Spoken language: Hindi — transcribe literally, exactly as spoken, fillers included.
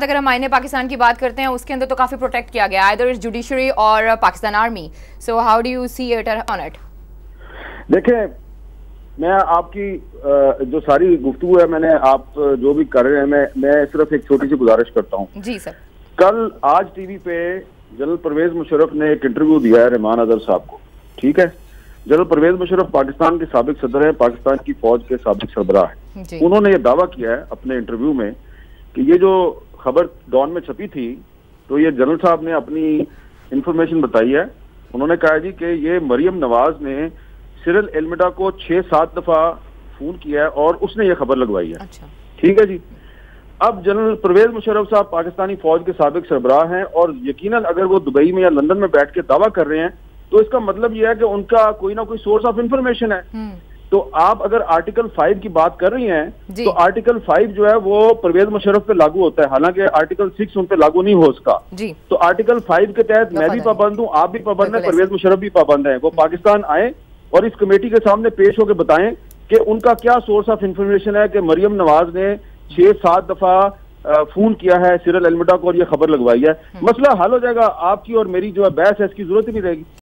अगर हम आईने पाकिस्तान की बात करते हैं उसके अंदर तो काफी प्रोटेक्ट किया गया, आइदर इट्स जुडिशरी और Pakistan army, so how do you see it on it? देखें, मैं आपकी जो सारी गुफ्तगू है, मैंने आप जो भी कर रहे हैं, मैं मैं सिर्फ एक छोटी सी गुजारिश करता हूँ। जी सर। कल आज टीवी पे जनरल परवेज मुशर्रफ ने एक इंटरव्यू दिया है रहमान अदर साहब को, ठीक है। जनरल परवेज मुशर्रफ पाकिस्तान के साबिक सदर है, पाकिस्तान की फौज के साबिक सरबराह है। उन्होंने ये दावा किया है अपने इंटरव्यू में कि ये जो खबर डॉन में छपी थी, तो ये जनरल साहब ने अपनी इंफॉर्मेशन बताई है। उन्होंने कहा जी कि ये मरियम नवाज ने सिरिल एल्मेडा को छह सात दफा फोन किया है और उसने ये खबर लगवाई है। अच्छा। ठीक है जी। अब जनरल परवेज मुशर्रफ साहब पाकिस्तानी फौज के साबिक सरबराह हैं और यकीनन अगर वो दुबई में या लंदन में बैठ के दावा कर रहे हैं तो इसका मतलब यह है कि उनका कोई ना कोई सोर्स ऑफ इंफॉर्मेशन है। तो आप अगर आर्टिकल फाइव की बात कर रही हैं तो आर्टिकल फाइव जो है वो परवेज मुशर्रफ पे लागू होता है, हालांकि आर्टिकल सिक्स उन पे लागू नहीं हो उसका। तो आर्टिकल फाइव के तहत मैं भी पाबंद हूँ, आप भी पाबंद है, परवेज मुशर्रफ भी पाबंद है। वो पाकिस्तान आए और इस कमेटी के सामने पेश होकर बताएं कि उनका क्या सोर्स ऑफ इंफॉर्मेशन है कि मरियम नवाज ने छह सात दफा फोन किया है सिरिल एल्मेडा को और ये खबर लगवाई है। मसला हल हो जाएगा, आपकी और मेरी जो है बहस है इसकी जरूरत ही नहीं रहेगी।